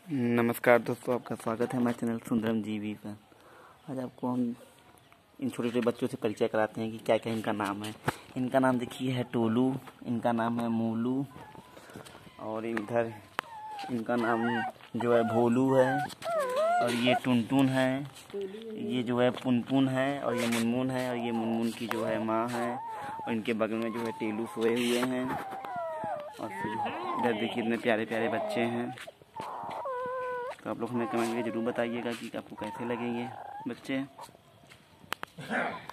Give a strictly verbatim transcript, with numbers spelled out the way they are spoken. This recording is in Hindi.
नमस्कार दोस्तों, आपका स्वागत है हमारे चैनल सुंदरम जीवी पर। आज आपको हम इन छोटे छोटे बच्चों से परिचय कराते हैं कि क्या क्या इनका नाम है। इनका नाम देखिए है टोलू, इनका नाम है मोलू, और इधर इनका नाम जो है भोलू है, और ये टुनटुन है, ये जो है पुनपुन है, और ये मुनमुन है, और ये मुनमुन की जो है माँ है, और इनके बगल में जो है टेलू सोए हुए हैं। और फिर इधर देखिए इतने प्यारे प्यारे बच्चे हैं। तो आप लोग हमें कमेंट में ज़रूर बताइएगा कि आपको कैसे लगेंगे बच्चे।